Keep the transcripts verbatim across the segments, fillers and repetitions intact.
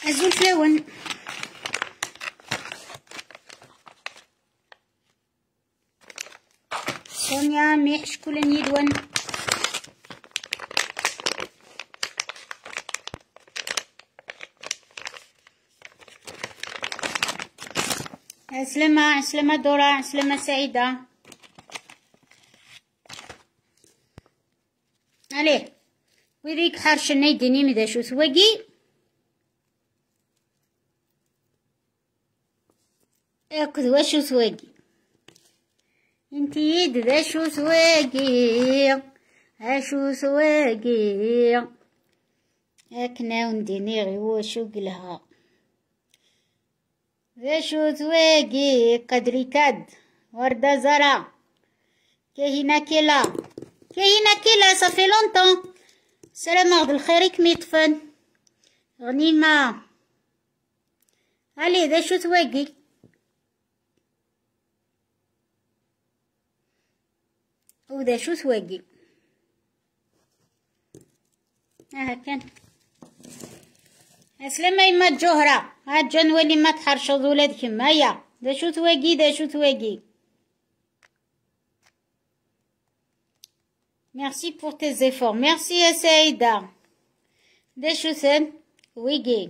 أزول فلاون سونيا ميح شكون يدون عسلامة عسلامة دورة عسلامة سعيدة. عليه ويديك حرشنا يديني مدا شو ثواقي اكد واشو ثواقي انتي يد ذا شو ثواقي اشو ثواقي اكنا ونديني غي واشو قلها ذا شو ثواقي قدري كاد وردة زرع كهنا كلا كهنا كلا صافي لونطون. السلام عليكم الخير كميطفن غنيمة علي ذا شو ثواقي وذا شو ثواقي اه كان اسلامة يما الجهرة هاد جنولي ما تحرشض ولادكم هيا ذا شو ثواقي ذا شو ثواقي. Merci pour tes efforts. Merci à Saïda. Des choses, Wiggy.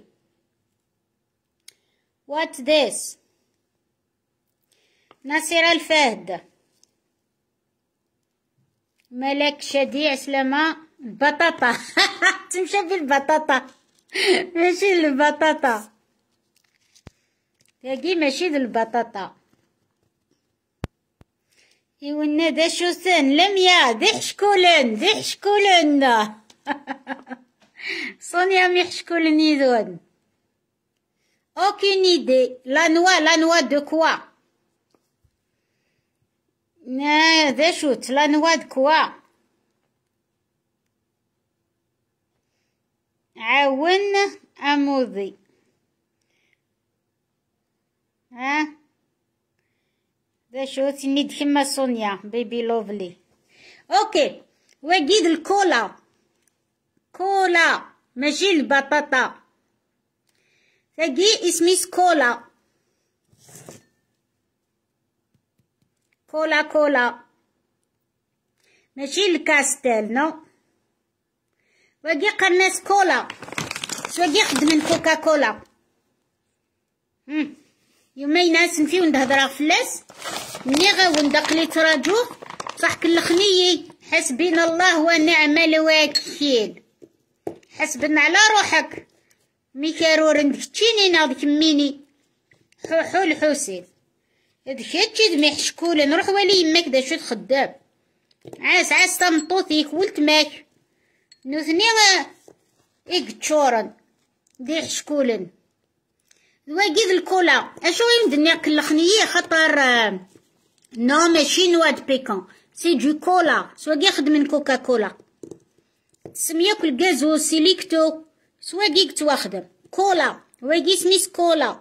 What's this? ناصر الفهد. ملك شديع سلامة البطاطا. تمشي بالبطاطا. ماشي البطاطا. تلاقي ماشي البطاطا. يونا دا شو سن لم يا دي حشكولن دي حشكولن صونيا مي حشكولن يدون اوكين ايدي لا نوا لا نوا دو كوا نا دا شوت لا نوا دو كوا عاون اموضي ها ذا شو تنيد كما سونيا بيبي لوفلي. اوكي وجيد الكولا كولا ماشي البطاطا تجي اسمي كولا كولا كولا ماشي الكاستيل نو وجي قناص كولا شو وجي خدم من كوكا كولا هم يومي ناس نفيو ندهضر فلاس مني غاون داقلي تراجو صح كلخنيي حسبنا الله ونعم الوكيل حسبنا على روحك ميكارور ندكتيني ناضك ميني حوحو الحوسين هادشي هادشي دمي حشكولة نروح ولي يماك دا شو الخدام عاس عاس تمطوثيك ولت ماك نوثني إيكتشورن دي حشكولن واجد الكولا اشو يمدني كلخنيه خطر نو ماشي نواد بيكون سي دو كولا سواقي يخدم من كوكا كولا سميوك الكازو سيليكتو سواقي كتواخدم كولا واقي سميس كولا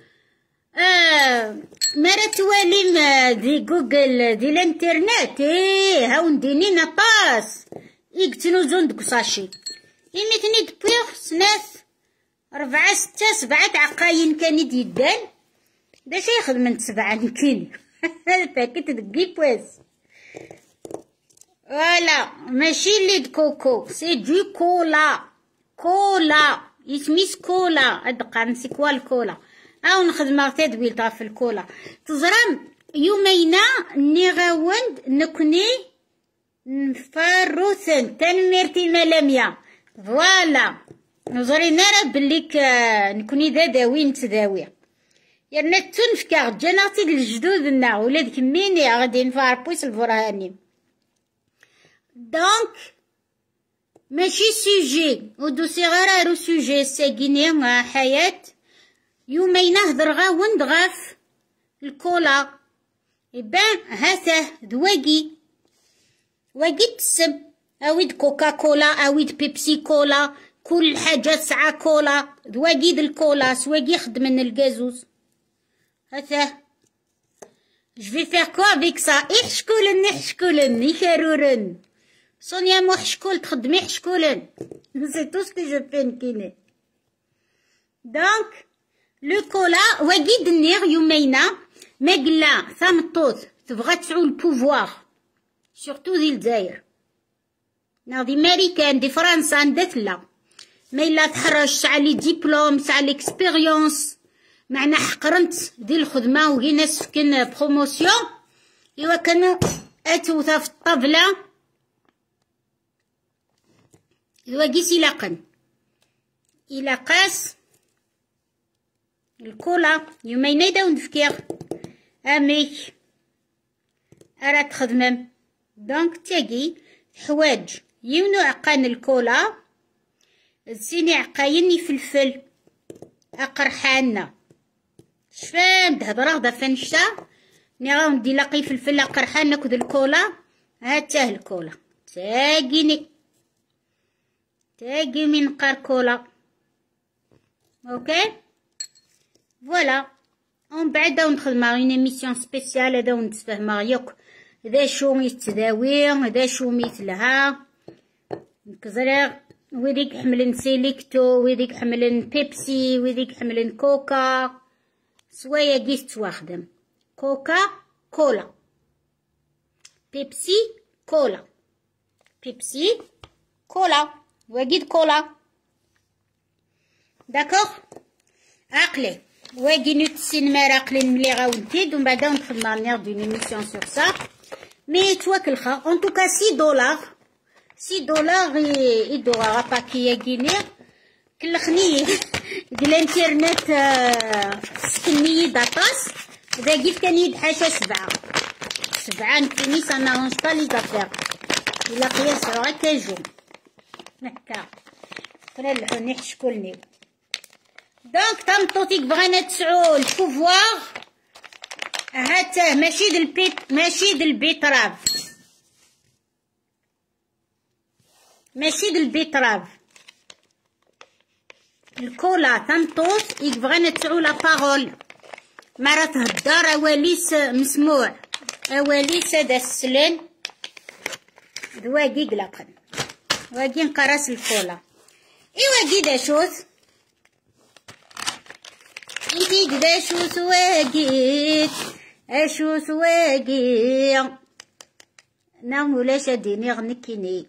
اه مرا توالي دي جوجل دي الانترنت ايه هاو نديني نطاس يقتنو زوندك صاشي يميتني دبيغ سناث ربعة ستة سبعة عقاين كان يدان باش ياخذ من سبعة نكيني الباكيت دقي بويز فوالا ماشي اللي دكوكو سي دو كولا كولا يسميس كولا ادقا نسيكوا الكولا او نخدم تدويل في الكولا تزرم يومينا ني غاوند نكوني نفروثن تنميرتي ملاميا فوالا نظري نرى بليك نكوني ذا داوي نتداوي يعني تنفكا جناتي الجدود نا ولاد كميني غادي نفار بويس الفرهاني دونك ماشي سوجي ودوسي غير رو سوجي ساكيني مع حياة يومين نهضر غاوند غاف الكولا يبان هاته دواقي واقي تسب اويد كوكا كولا اويد بيبسي كولا كل حاجة ساعة كولا دواقيد الكولا سواقي يخدم من الجازوز هذا جو في فيغ كوا افيك سا احشكولن احشكولن يخارورن سونيا مو حشكول تخدمي حشكولن سي تو سكو جو في نكيني دونك لو كولا واكيد النيغ يومينا ما قلا ثامطوط تبغى تسعو البوفوار سورتو دي الجزائر نا دي ماريكان دي فرنسا ندات لا ما الا تحرج ساعة لي ديبلوم ساعة ليكسبيريونس معنا حقرنت دي الخدمة وهي ناس كان بروموسيون ايوا كانوا اتوثا في الطبلة ايوا قيس يلاقن الى قاس الكولا يومين يداو نفكير امي ارا تخدمم دونك تاقي حواج يونو عقان الكولا سيني عقايني فلفل اقرحانا شفام تهضر غدا فنشتا ني غاو ندي لاقي فلفل اقرحان ناكد الكولا هاتاه الكولا تاقيني تاقي من قار كولا اوكي فوالا ومن بعد داو نخدم اون ايميسيون سبيسيال هذا ونتفاهم ياك هذا شو ميت تداوي هذا شو ميت لها كزريغ ويديك حملن سيليكتو ويديك حملن بيبسي ويديك حملن كوكا سوايا قيس تواخدم كوكا كولا بيبسي كولا بيبسي كولا وقيد كولا داكوغ عقلي واقي نوت السينما راقلين ملي غاونتيد ومن بعد ندخل نانيغ دون ايميسيون سور سا مي تواكل خا ان توكا سي دولار سي دولار يدوغا باكيا كينير كلخني ديال الانترنت سكني داطاس دا كيف كان يد حاشا سبعة سبعة نكيني سا نارونج با لي زافير الا قياس هكا جون هكا فلا الحوني حشكولني دونك تمطوطيك بغينا تسعو البوفوار هاته ماشي د البيت ماشي د البيتراف ماشي د البيتراف الكولا تمطوط يك بغينا تسعو لا بارول مرا تهدر اواليس مسموع اواليس هذا السلن دواقي قلقن واقي نقراس الكولا ايوا كي داشوت انتي كدا شو سواقيت اشو سواقي نعم ولا شاديني غنكيني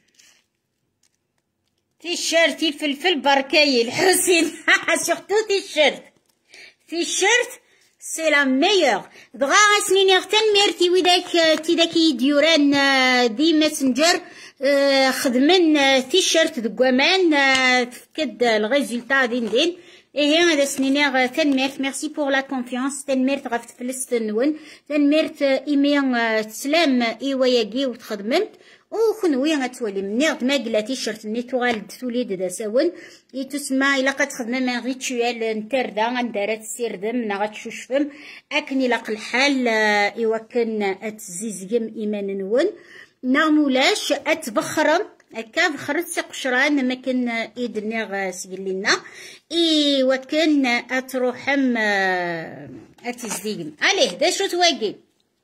تيشيرتي فلفل بركاي الحسين سورتو تيشيرت تيشيرت سي لا ميور دغا سنيني تنميرتي ويداك تيداك يديوران دي ماسنجر خدمن تيشيرت دكوامان تفكد الريزولتا دين دين إيه هذا سنينيغ تنميرت ميرسي بور لا كونفيونس تنميرت غاف تفلست نون تنميرت إيمي تسلام إيوا ياكي وتخدمت وخنوي غتولي منيغ ما قلا تيشيرت ني توغالد توليد دا ساون إي تسمى إلا قتخدم من ريتوال نتردا غندارات السيردم نا غتشوشفم أكن إلا الحال إيوا كان أتزيزيم إيمان نون نا مولاش أتبخرم هكا بخرت سي قشران ما كان ايدنيغ سجلينا اي وكان اتروحم اتزديم عليه دا شو تواقي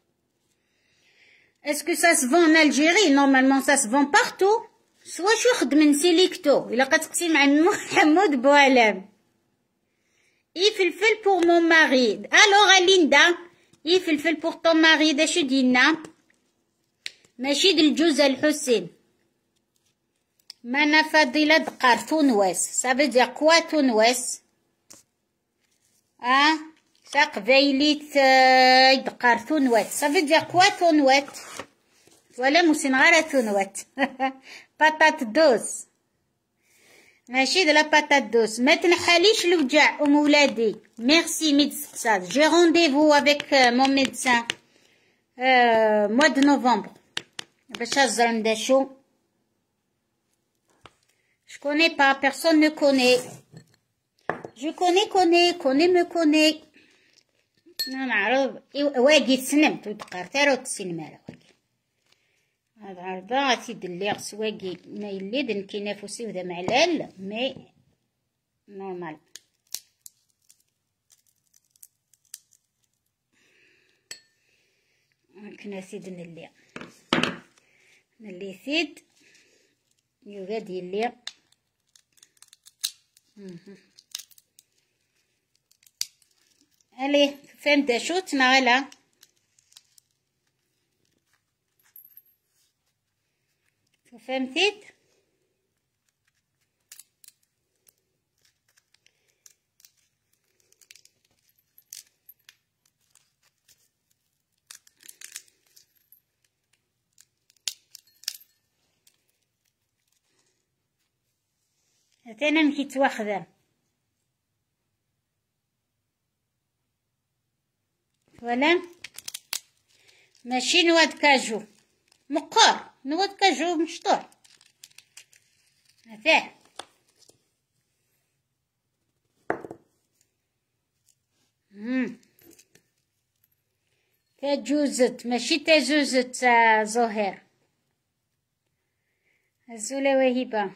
اسكو سا سفون ان الجيري نورمالمون سا سفون بارتو سوا شو خدمن سيليكتو الا قتقسي مع محمود بوعلام اي فلفل بور مون ماري الوغ ليندا اي فلفل بور طون ماري دا شو دينا ماشي د الجوز الحسين مانا فضيلة دقار تونواس ça veut dire quoi تونواس اه ساق فايليت دقار تونوات ça veut dire quoi تونوات ولا موسين غير تونوات بطاط دوس ماشي د لا بطاط دوس ما تنحاليش الوجع ام ولادي ميرسي ميدسان جي رونديفو افيك مون ميدسان موا دو نوفمبر باش هزر نداشو. Je connais pas, personne ne connaît. Je connais, connais, connais, me connaît. Non, نعرف واقي تسنمت وتقارت راه تسنم على واقي. هذا عرضة غاتي دلي غس واقي ما يليد نكينافوسي وذا معلال مي نورمال. كنا سيد نلي نلي سيد يوغاد يلي الي فهم داشوت نغلا فهمتيت. انا مكيت واخده ولا ماشي نواد كاجو مقار، نواد كاجو مشطور هذا. امم تجوزت ماشي تجوزت زهير الزوله وهبه.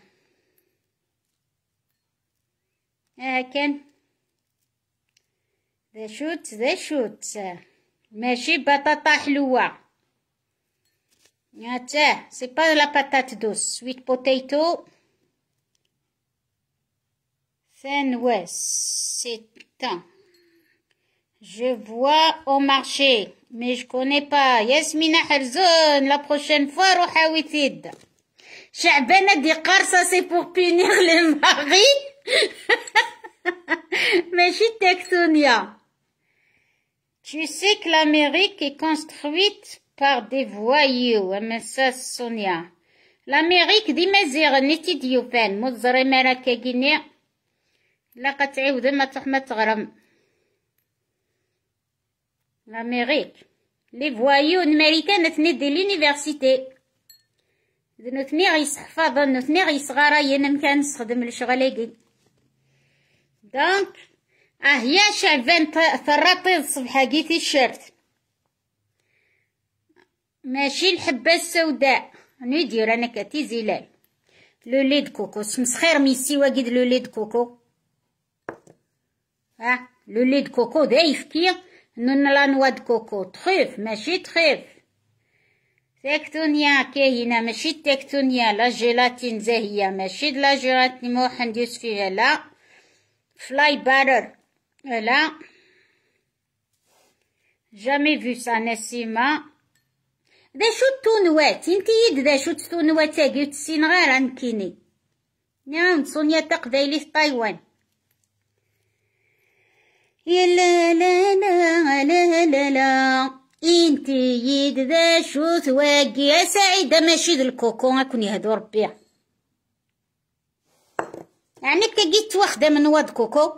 ها كان ذا شوت ذا شوت ماشي بطاطا حلوة. هاتا سي با لا باتات دوس سويت بوتيتو ثانواس سي تان je vois au marché mais je connais pas. ياسمينة حرزون لا بروشين فوا روحا ويتيد. شعبانة دي قارصة سي بور بينيغ لي ماغي ماشي تكتونيا. Tu sais que l'Amérique est construite par des voyous. أما ça سونيا l'Amérique ديما زيغني تيديوفان مزري مراكا كيني لا قتعاود ما تروح ما تغرم. l'Amérique les voyous الامريكان نتني دي لونيفرسيتي نتني غيصحفاض نتني غيصغاراين مكان نستخدم الشغلاكي دونك اه هي شعبان ثراطيض الصبحة كي الشرت ماشي الحبة السوداء ندير انا كاتي زلال لو لي د كوكو مسخير ميسي واكيد لو لي د كوكو. ها لو لي د كوكو دايف كي نون لا نوا د كوكو تخيف ماشي تخيف. تكتونيا كاينه ماشي تكتونيا لا جيلاتين زاهيه ماشي د لا جيلاتين موح ندوس فيها لا فلاي بارر لا جامي فو سا نسيمه. دا شو التونوات انتي يد دا شو التونوات تاقي تسين غير عنكيني نعم سونيا تقبايلي في طايوان. يا لا لا لا لا لا لا انتي يد ذا شو ثواقي يا سعيدة ماشي ذا الكوكو هاكون يهدو ربي يعني كجيت واخدة من واد كوكو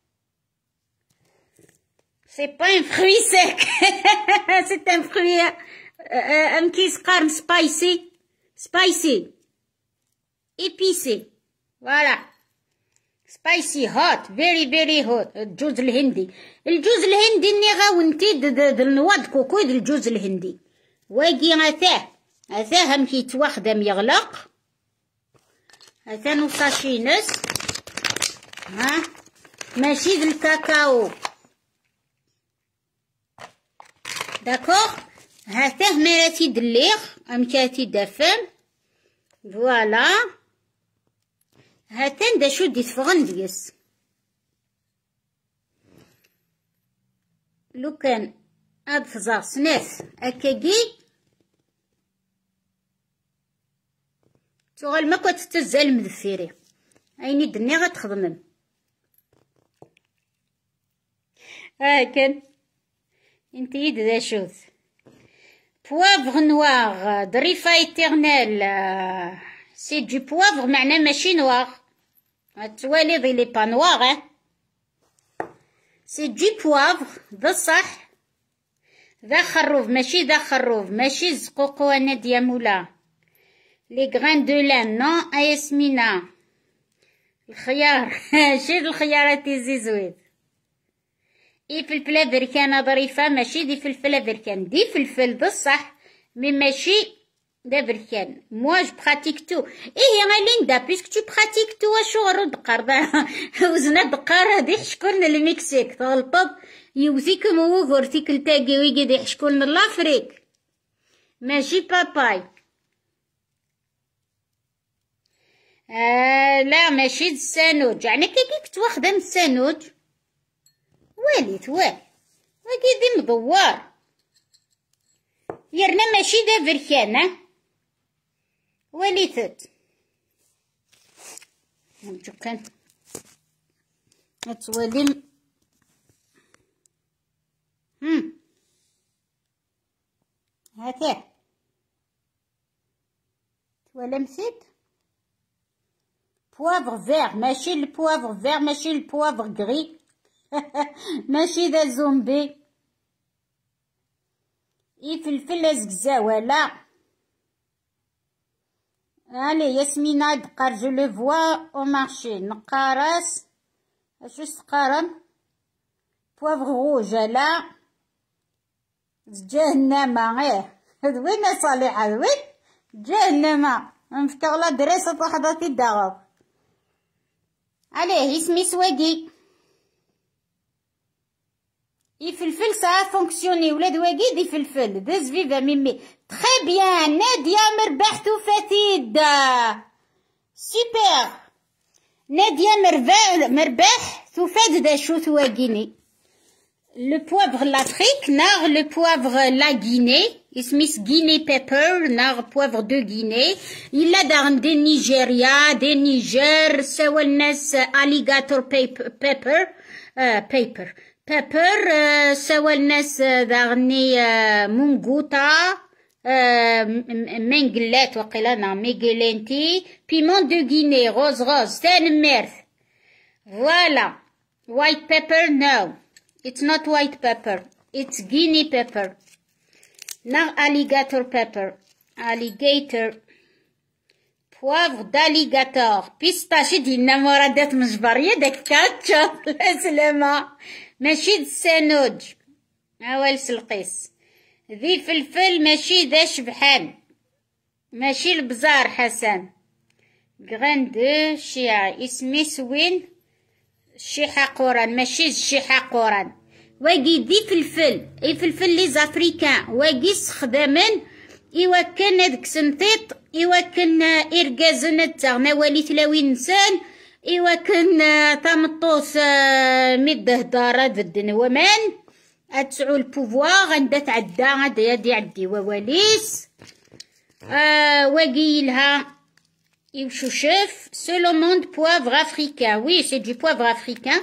سي با ان فروي سيك سي ان فروي ام كيس قارن سبايسي سبايسي ايبيسي فوالا سبايسي هوت فيري فيري هوت. الجوز الهندي الجوز الهندي ني غاونتي د النواد كوكو د الجوز الهندي واقي غثاه غثاه هم كيتواخدم يغلق هذا نصاشينس ها ماشي د الكاكاو داكوغ. هذا مراتي دليغ ام كاتي دفن فوالا. هاتان دا شو دي تفغن ديس لو كان هاد فزار سناس هكاكي تغال ما كنت تزال مذفيري عيني دني غتخدمم هاكن انتي يد ذا شوز بوافغ نواغ دريفا ايترنال سي دو بوافغ معناه ماشي نواغ توالي ضي لي با نواغ سي دو بوافغ بصح ذا خروف ماشي ذا خروف ماشي زقوقو انا ديا مولا لي غران دو لان نو ياسمينة الخيار ماشي الخيارات زيزويد اي فلفل افريكان ظريفه ماشي دي فلفل افريكان دي فلفل بصح مي ماشي d'Américaine. Moi, je pratique tout. Et il y a Linda, puisque tu pratiques tout, شو غرو دقار وزنا دقار هادي يحشكولنا المكسيك طالباب يوزيكم وغور تيكل تاقي ويقعد يحشكولنا لافريك ماشي باباي. آه لا ماشي السانوج يعني كي كنت واخدة من السانوج واليت وال وكيدي مدوار يرنا ماشي دا بركانة وليتت نرجو كان اتولم هم هاته تولمسيت بوافغ فيغ ماشي البوافغ فيغ ماشي البوافغ غري ماشي ذا زومبي يفلفل ازكزاولا الي ياسمينة دقار جو لو فوا او مارشي نقارس اشو تقارن بوافغ روج لا جهنم ايه هذ وين صالحة هذ وين جهنم نفكر لا دراسة وحداتي الدغب عليه اسمي سواقي يفلفل ساعة فونكسيوني ولاد واقي يفلفل داز فيفا ميمي تخي بيان نادية مربح توفاتيد سوبر نادية مربح مربح توفاد دا شو تواقيني لو بوافغ لافريك ناغ لو بوافغ لا غيني اسميس غيني بيبر ناغ بوافغ دو غيني إلا داغن دي نيجيريا دي نيجر سوا الناس أليغاتور بيبر بيبر بيبر سوا الناس داغني مونغوتا منقلات وقيلانا ميغلينتي بيمون دو غيني غوز غوز تان ميرث فوالا وايت بيبر نو it's not white pepper it's guinea pepper now alligator pepper alligator poivre d'alligator pistache ديالنا مرادات مجبرية داك كاتشب لا سلامة ماشي السانوج اوال سلقيس ذي فلفل ماشي ذا شبحان ماشي البزار حسن غران دو شيعة اسمي سوين الشيحة قران ماشي الشيحة قران واقي دي فلفل اي فلفل لي زافريكان واقي استخدامن ايوا كان هاديك سنطيط ايوا كان اركازن تاعنا ولي تلاوي انسان ايوا كان تمطوس مده دارات بدن ومان اتسعو البوفوار عندها تعدى غادي يدي عدي وواليس آه واقي لها يوشوشف سولو موند بوافغ افريكان وي سي دو بوافغ افريكان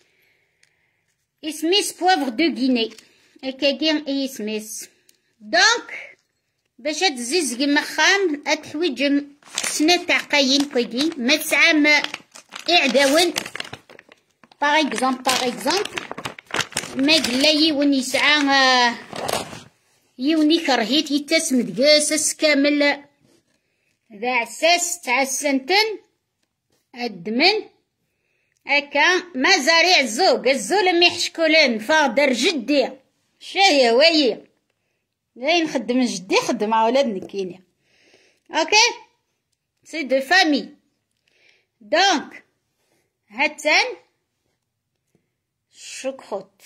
اسميس بوافغ دو غيني هكاكي اي اسميس دونك باش تزيزقي مخام اتحويج سنة تاع قاين كويكي ما تسعى ما اعداون باغ اكزومبل باغ اكزومبل ما قلا يون يسعى يوني كرهيت يتسمد قاسس كامل ذا عساس تاع السنتن الدمن هكا ما زاريع الزوق الزول ميحشكولن فاقدر جدي شاهي ويا زي نخدم جدي خدم مع ولادنا كينيا اوكي سي دو فامي دونك هاتان شكخوت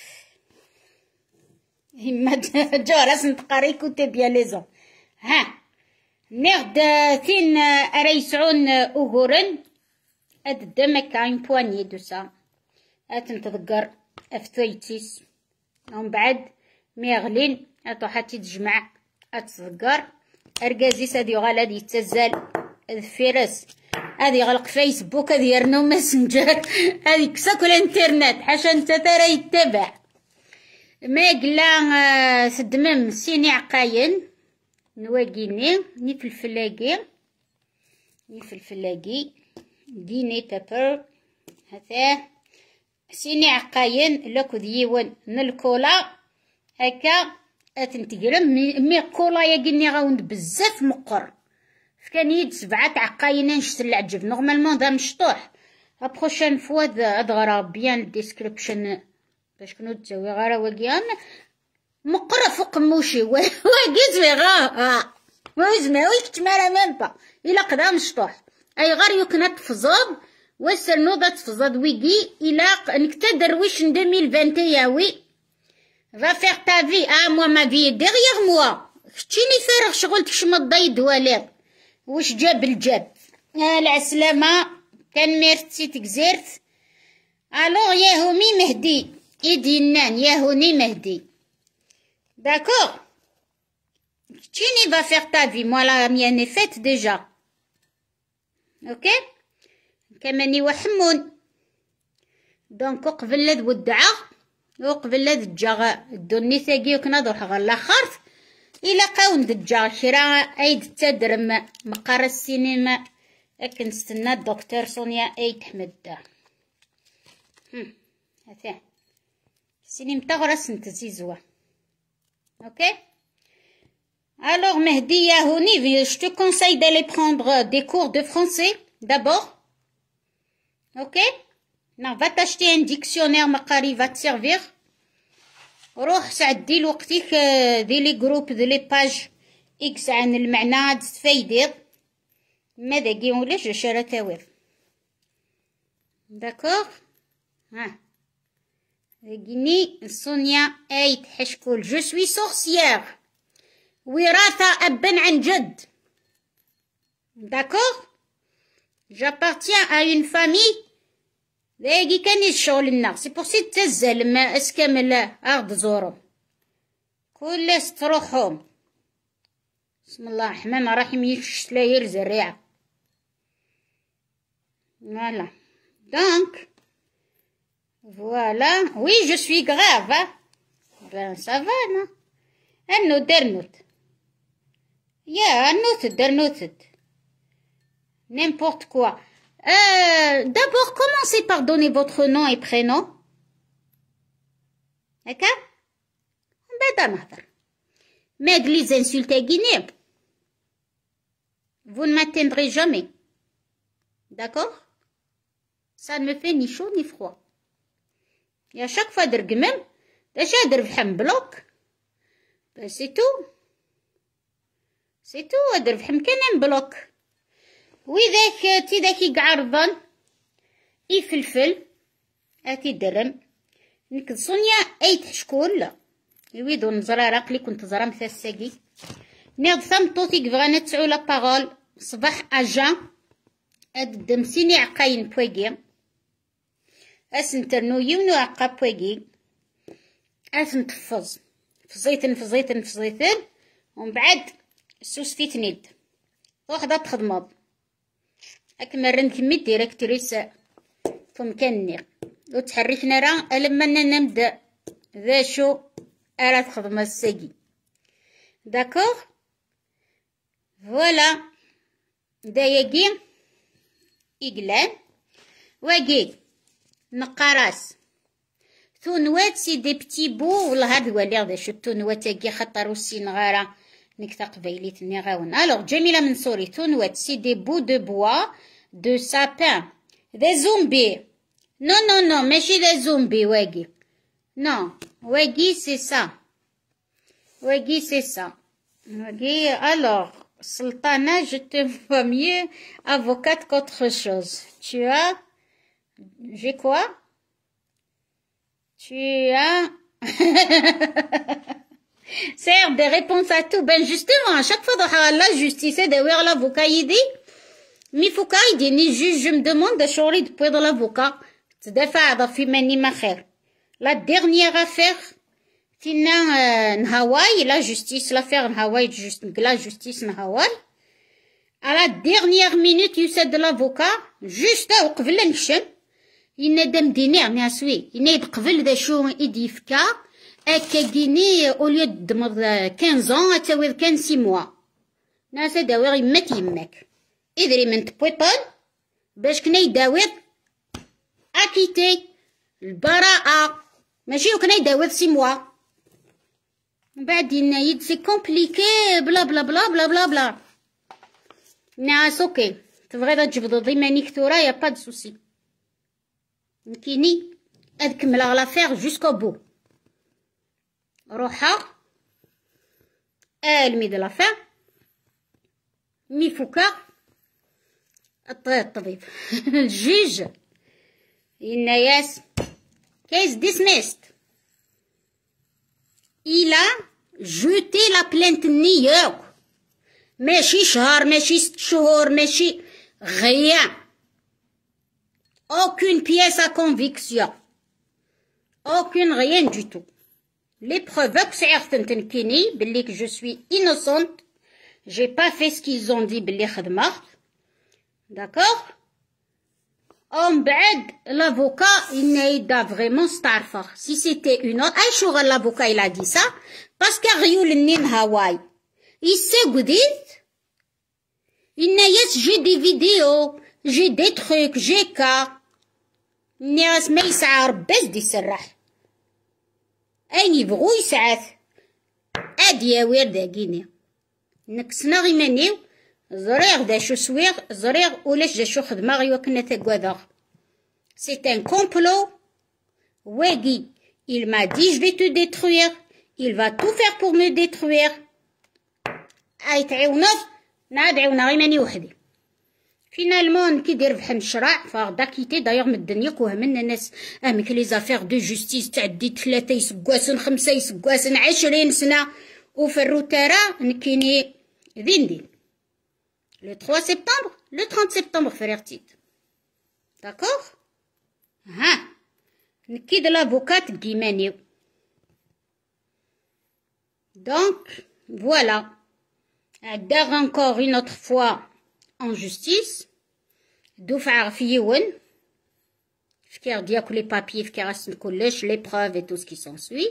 هما جورس نتقاري كوتي بيان ليزون ها نغد ثين اريسعون اوغورن اد دمك عين بواني دوسا اتنتذكر افتيتيس ومن بعد ميغلين اتو حتى تجمع اتذكر اركازيس هادي غالا دي تزال الفيرس هادي غلق فيسبوك هادي يرنو ماسنجر هادي كساكل انترنت حاشا انت ترى يتبع ما قلا سدمم سيني عقاين نواقيني ني في الفلاقي ني في الفلاقي ديني بيبر هذا سيني عقاين لكو ديون نالكولا هكا اتنتقرم مي كولا يقني غاوند بزاف مقر فكان يد سبعة عقاين نشتر العجب نورمالمون دا مشطوح لا بروشين فوا ادغرا بيان الديسكريبشن باش كنو تسوي غارا واقيان مقرة فوق موشي واقيت غا موزمه ويكت مالا ميمبا إلا قدا مشطوح أي غار يكنا تفزض وسل نوضة تفزض ويجي إلا نكتدر ويش ندمي الفانتيا وي va faire ta vie ah moi ma vie est derrière moi كتشيني فارغ شغل تشمط ضيد ولاد واش جاب الجاب آه العسلامة كان ميرتي تكزيرت الوغ ياهومي مهدي يدي النان ياهوني مهدي D'accord? Tchini va faire ta vie. Moi, la mienne est faite déjà. Ok? كمان يوحمون. دونك قبل لذ ودعا وقبل لذ الجا الدني ثاقي وكنا دوح غلا خارف إلا قاون دجا شرا أيد تدرم مقر السينما لكن استنى الدكتور سونيا أيد حمد هذا السينما تغرس نتزيزوا اوكي. Alors Mehdi Yahouni, je te conseille d'aller prendre des cours de français d'abord. Ok? Non, va t'acheter un dictionnaire مقاري va te servir. روح سعدي لوقتك دي لي جروب دي لي باج اكس عن المعنى تستفيدي ماذا كيون ليش شرا تاوير. داكوغ ها لقيني سونيا ايت حشكول جو سوي سورسيير وراثة أبا عن جد. داكوغ j'appartiens à une famille ذاكي كان الشغل النار سي بور سي تزل ما اسكمل ارض زورو كل تروحهم. بسم الله الرحمن الرحيم يشتلاير زريعة. فوالا دونك فوالا وي جو سوي غراف بان سافا نا انو درنوت يا نوت درنوت n'importe quoi. Euh, d'abord, commencez par donner votre nom et prénom. D'accord? Mais les insultes à Guinée, vous ne m'atteindrez jamais. D'accord? Ça ne me fait ni chaud ni froid. Et à chaque fois, درق même, déjà درفحم bloc. Ben, c'est tout. C'est tout, درفحم كان bloc. وذاك تي ذاكي قعرضن يفلفل اتي درم نكد صونيا اي تحشكول لا يويدو نزرار عقلي كنت زرام ثاساقي نيض ثم طوطيك فغانا تسعو لا باغول صباح اجا اد دمسيني عقاين بويقي اسن ترنويي ونو عقا بويقي اسن تفز فزيتن فزيتن فزيتن ومن بعد السوس في تنيد واحدة تخدمض أكمل كمي ديريكتريس فمكني وتحركنا راه لما نبدا ذا شو أرا تخدم الساقي. داكوغ فوالا داياكي إقلان واقي نقراس ثونوات سي دي بتي بو والله هاد ولي ذا شو التونوات كي خطر وسين غارة نكتا قبيليت نغاون. الوغ جميلة منصوري ثونوات سي دي بو دو بوا de sapin, des zombies. Non, non, non, mais chez des zombies, Waggy. Non, Waggy, c'est ça. Waggy, c'est ça. Waggy, alors, Sultana, je te vois mieux avocate qu'autre chose. Tu as... J'ai quoi? Tu as... Sert des réponses à tout. Ben justement, à chaque fois dans la justice, de voir l'avocat, il dit... مي فوكا يديني جوج جو مدوموند شغلي دبوي دو لافوكا تدافع في ماني ما خير. لا ديرنيير افير تينا نهاواي لا جوستيس لافير نهاواي جوست لا جوستيس نهاواي على ديرنيير مينوت يسد لافوكا جوست قبل نكشم ينادم دينير ناسوي يناد قبل ذا شو يدي فكا اكا كيني اوليو دمر خمسة تاوي كان ستة موا ناس داوي يمات يماك إذري من تبويبل باش كنا يداوض أكيتي البراءة ماشي وكنا يداوض سي موا من بعد ينايد سي كومبليكي بلا بلا بلا بلا بلا بلا ناس اوكي تبغي تجبدو ديما نيكتورا يا با دو سوسي مكيني ادكمل لافير جوسكو بو روحا المي دو لافير مي فوكا الطبيب الجيج الناس case dismissed. Il a jeté la plainte نيوك ماشي شهر ماشي ست شهور ماشي rien. Aucune pièce à conviction. Aucune rien du tout. les preuves سعيغتن تنكيني بليك je suis innocente, j'ai pas fait ce qu'ils ont dit بلي خدمت. D'accord. ومن بعد l'avocat il n'a vraiment ستعرفه si c'était une autre. اي شغل l'avocat il a dit ça parce que غيول النين هاواي il s'est goudit. Il n'a yes j'ai des vidéos, j'ai des trucs, j'ai cas. الناس ما يسعى رباز دي سرح أين يبغو يسعاث أدي يا ويردا كيني نكسنا غي مانيو زريغ دا شو سويغ زريغ ولاش دا شو خدمة غي وكنا تاكواذاغ. سي ان كومبلو واقي il m'a dit je vais te détruire, il va tout faire pour me détruire. أي تعاونا نعاد عاونا غي ماني وحدي. فينالمون كي دير بحال الشرع فغدا كيتي دايوغ من الدنيا كوهمنا الناس امك لي زافير دو جوستيس تعدي ثلاثة يسكواسن خمسة يسكواسن عشرين سنة وفي الروتارا نكيني ذين دين لو ثلاثة سبتمبر لو ثلاثين سبتمبر فريغتيت. داكوغ ها نكيد لافوكات كيمانيو. دونك فوالا عداغ انكور اون اوتر فوا en justice دفع في يون فكير دياكو لي بابيي فكير رسم كلش لي بروف اي تو سكي سونسوي.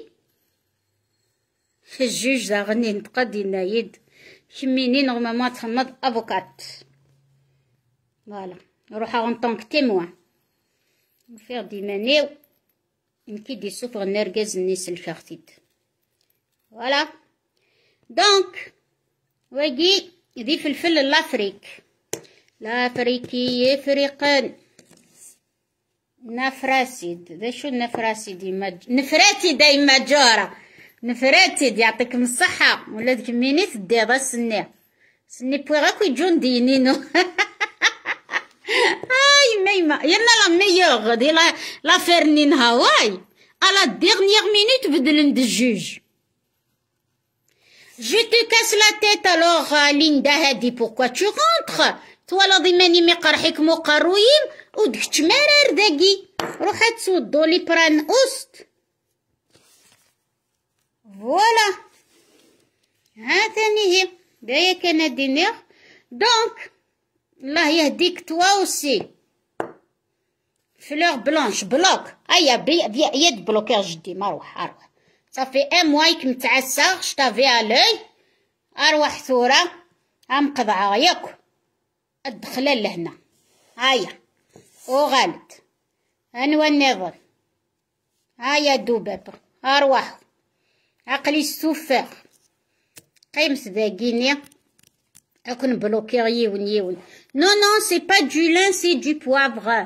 الجوج زاغني نتقد ينايد كميني نورمالمون تخمض افوكات فوالا نروح اون طونك تيموان فير ديمانيو نكي دي سوفر نركز الناس الفاختيد فوالا. دونك واجي ذي فلفل الافريك الافريكي يفرقن نفراسيد. ذا شو النفراسيد نفراتي دايما جارة نفراتي يعطيكم الصحة ولا ذيك ميني تدي هذا السني سني بوغاكو يجون دينينو هاي ميما يلا لا ميور دي لا لا فيرنين هاواي على ديغنيغ مينيت بدلن دي الجوج. Je te casse la tête alors, Linda Hadi, pourquoi tu rentres? Toi, la dimani me qarhik mo qarouyim, ou d'k tmarar dagi. Rohat soudou li pran oust. Voilà. هاتني هي. دايا كان دينير. Donc, الله يهديك toi aussi. Fleur blanche, bloc. Aïe, بي بي يد بلوكير جدي مروح أروح. صافي ام وايك متعسى شطافي علي اروح ثوره ام قضعه ياك الدخله لهنا هيا وغالد انوى النظر هيا دوباب اروح عقلي السفاح قيمت ذاكيني اكون بلوكير يون يون. نو نو سي با دو لان سي دو بوافغ.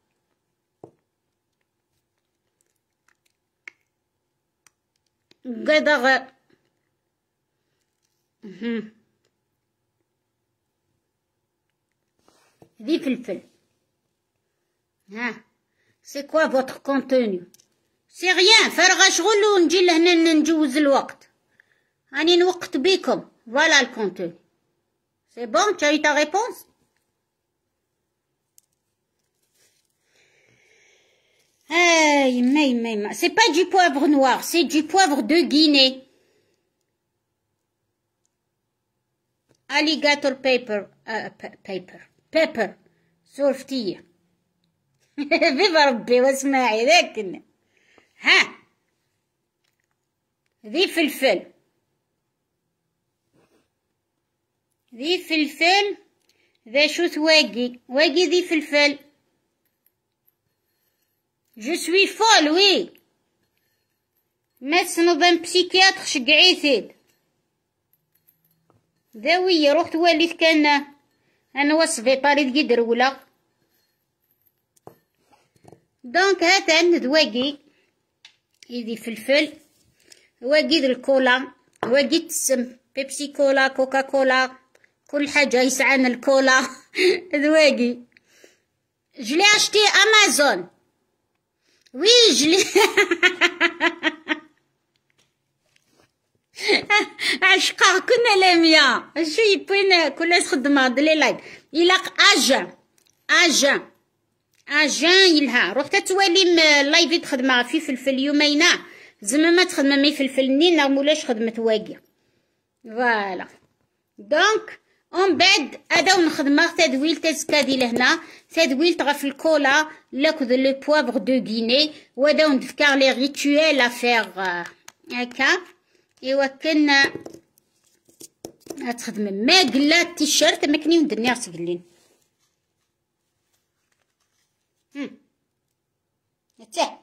قدغ ذي فلفل. ها سي كوا فوتر كونتوني؟ سي غيان فارغة شغل ونجي لهنا نجوز الوقت راني نوقت بيكم. فوالا الكونتوني سي بون. tu as eu ta réponse? Ah, mais, mais, mais. C'est pas du poivre noir, c'est du poivre de Guinée. Alligator paper, uh, paper, pepper, صورفتية. viva ربي واسمعي ذاك. ها ذي فلفل ذي فلفل ذا شو تواقي واقي ذي فلفل. Je suis folle, oui. médecin d'un psychiatre شقعيثيد ذاوية روحت واليت كان انا وصفي طاري ذي درولة. دونك هاتان ذواقي يدي فلفل واقي ذي الكولا واقي تسم بيبسي كولا كوكا كولا كل حاجة يسعان الكولا ذواقي. جلي اشتي امازون وي جلي عشقا كنا لاميا شو يبين كل خدمة دلي لايك يلاق اجان اجان اجان يلها روحت توالي لايف خدمة في فلفل يومينا زعما ما تخدم فلفل نين لا مولاش خدمت واقي. فوالا دونك ومن بعد هذا ونخدمها تدويل تزكادي لهنا تدويل غف الكولا لاكد لو بوافغ دو غيني وهذا ونفكر لي ريتويل افير هكا. ايوا كنا غتخدم ما قلا التيشيرت ما كني ندير راس قلين هم حتى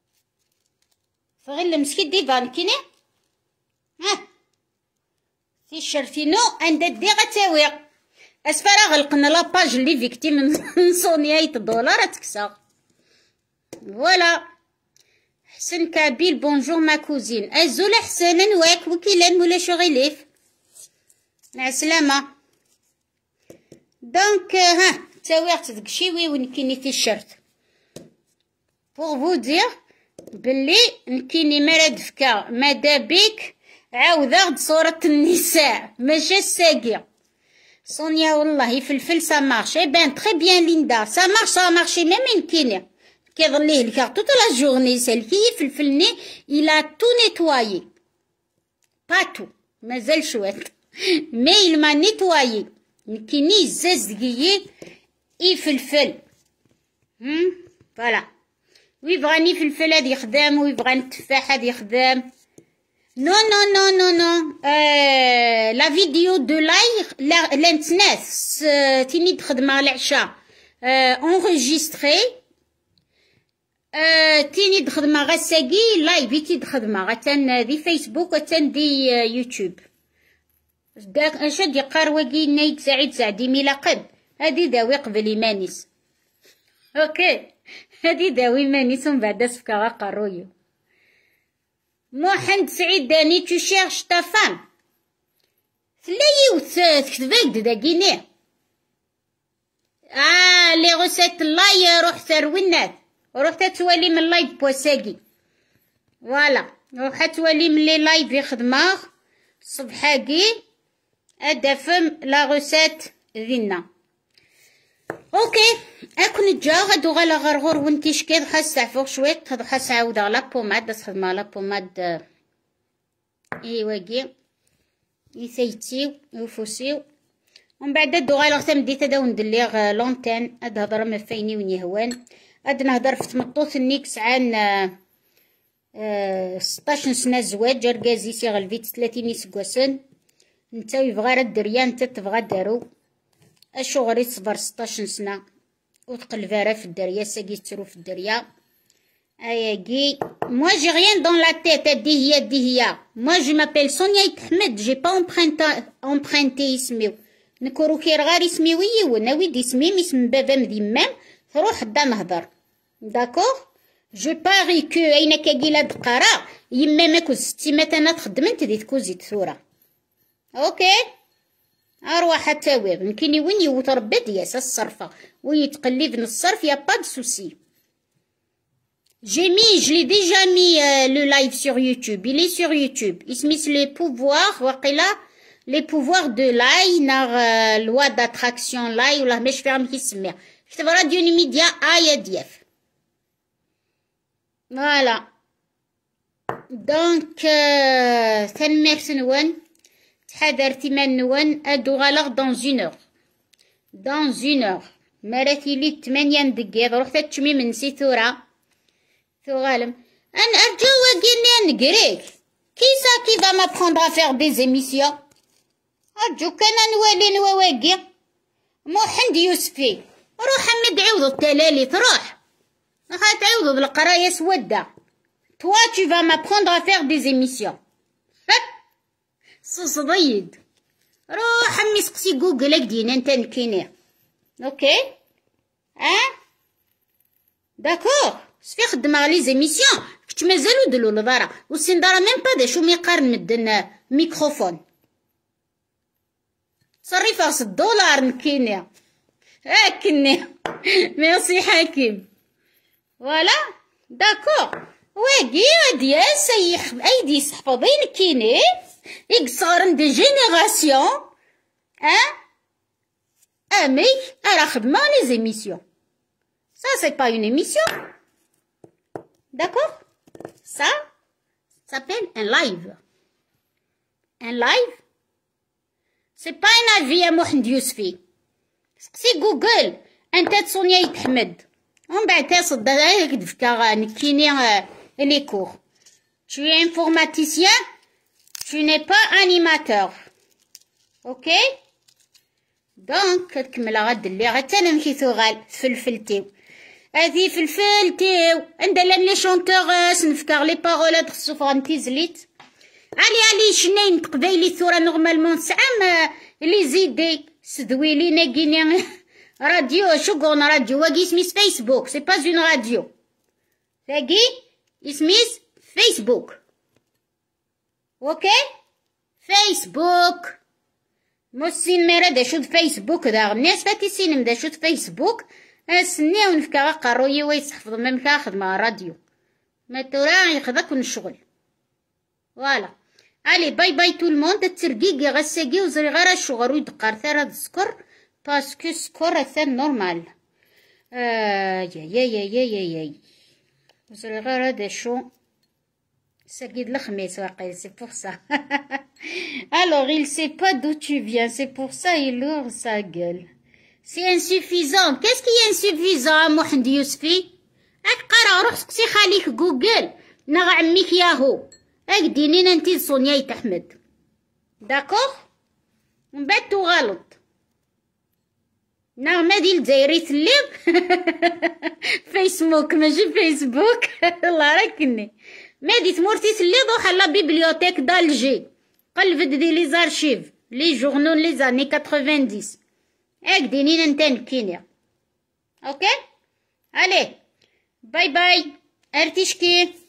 فغير المسكين ديفان كيني ها تيشيرتينو عند دي غتاوي اسفرا غلقنا لاباج اللي فيكتيم من صونيا دولار تكسا. فوالا حسن كابيل بونجور ما كوزين ازولا حسنا واك وكيلان ولا شغيليف مع السلامه. دونك ها تاويغت داك شي وين كايني تيشيرت بوغ فو دير بلي نكيني مراد فكا مادا بيك عاوده صورة النساء ماشي الساقية. صونيا والله فلفل سا مارش اي بان تري بيان ليندا سا مارش سا مارشي ميم كيني كيظليه الكار توت لا جورني سالكي فلفلني الى تو نيتوايي با تو مازال شويه مي il m'a nettoyé نكيني زاز دقيق يفلفل هم فوالا ويبغاني فلفل هاد يخدم ويبغاني التفاح هاد يخدم. نو نو نو نو نو آه لا فيديو دو لاي لانتناس تيني تخدمها العشاء آه اونغيجيستري آه تيني تخدمها غساقي لايف تي تخدمها غتان دي فيسبوك وتان دي يوتيوب داك اش دي قارواكي نايت سعيد سعدي ميلا قد هادي داوي قبل يمانيس اوكي هادي داوي مانيس ومن بعد سفكا غا قرويو. محمد سعيد داني تو شيرش تا فام تلايوت تكتبك داكيني اه لي غوسيت لاي روح تروينات روح تتولي من لايف بوساقي. فوالا روح تولي من لي لايف يخدمه صبحاكي ادفم لا غوسيت ذينا اوكي. اكون جا غادو غالا غرغور ونتي شكيض حاس تعفوق شويت هادو حاس عاوده لا بوماد تخدم لا بوماد ايواكي يثيتيو يفوسيو ومن بعد هادو غالا غتم ديت هدا وندليغ لونتين هاد هضره ما فايني وين يهوان هاد نهضر في تمطوط نيكس عن ستاش سنه زواج ركازي سي غلفيت ثلاثين سكواسن نتا يبغى راه الدريا نتا تبغى دارو اشو غير تصبر ستاش سنه وتقلب راه في الدريا ساقي ترو في الدريا اياكي. موا جي غيان دون لا تيت هادي هي هادي هي موا جو مابيل سونيا تحمد جي با امبرينتا امبرينتي اسميو نكورو كير غير اسمي ويون ويدي اسمي اسم بابا مديمام تروح دا نهضر داكوغ. جو باري كو اين كاكيلا دقرا يما ما كوز ستيمات انا تخدمت دي تكوزيت ثورة اوكي. اروح حتى ويب يمكن وين يوت ربي دياس الصرفه ويتقلب الصرف يا با دو سوسي. جي مي جلي ديجا مي لو لايف سور يوتيوب il est sur يوتيوب اسميس لي بوفوار وقيلا لي بوفوار دو لاي نار لوا داتراكسيون لاي ولا مش فاهم كي يسميها كتب راديو ميديا ايا دياف. فوالا دونك تنميرت نوان تحضرتي من نوان ادو غالغ دون زون اور دون زون اور مراتي لي تمانية دقيق روحت تشمي من سيثورة ثو غالم ان ارجو واقيني نقريك كيسا كي فا مابخوندر افير دي زيميسيون ارجو كان نوالي نواواقي محمد يوسفي روح امي تعوضو التلالي تروح راح تعوضو بالقرايه سوده توا tu vas m'apprendre à faire des émissions صصديد روح امي سقسي جوجل اكدينا انت نكيني اوكي اه داكوغ سفي خدم لي زيميسيون كنت مازالو دلو لدارا والسندارة ميم با داشو ميقارن مدن ميكروفون صري فاس الدولار نكيني هاكني ميرسي حكيم. فوالا داكوغ واقي غادي سيخ ايدي صحفظين كيني يقصرن دي جينيراسيون اه امي راه خدمه لي زيميسيون ça c'est pas une émission d'accord ça Ça s'appelle un live. Un live, c'est pas un avis à Mohamed Yousfi. سقسي جوجل انت تسونيا يتحمد ومن بعد تصد هيك دفكا نكيني لي كور. Tu es informaticien, tu n'es pas animateur. OK? دونك كتكمل غد اللي غتا انا مشيتو غال فلفلتيو هذه فلفلتيو عندها لي شونتور سنفكر لي بارول خصو فغنتي زليت علي علي شنين قبايلي ثورة نورمالمون سعام لي زيدي سدويلي ناقيني راديو شو قون راديو واقي سميس فيسبوك سي با اون راديو واقي اسميس فيسبوك. اوكي فيسبوك موسين ميرا دا شود فيسبوك دا الناس فاتي سينم دا شود فيسبوك اسني ونفكا قروي ويسحفظ ممكا خدمة راديو ما تورا يخذك الشغل. فوالا علي باي باي تو الموند ترقيقي غساقي وزري غير الشغل ويدقار ثار هاد السكر باسكو سكر ثان نورمال. آه يا يا يا يا يا يا وزري غير هادا شو ساقي الخميس واقيل سي بور سا. Alors il sait pas d'où tu viens, c'est pour ça il ouvre sa gueule. C'est insuffisant. Qu'est-ce qui est insuffisant Mohamed Yousfi؟ هاك قرا روح سقسي خاليك جوجل نغ عميك ياهو هاك دينين انتي سونيا تحمد داكوغ من بعد تغلط نغمة ديال الجزائري تليب فيسبوك ماشي فيسبوك الله راكني مادي تمورتي تليب وحلا بيبليوتيك دالجي قلبت دي لي زارشيف لي جورنو لي زاني quatre-vingt-dix هاك دينين انت نكينيا. اوكي عليه باي باي ارتشكي.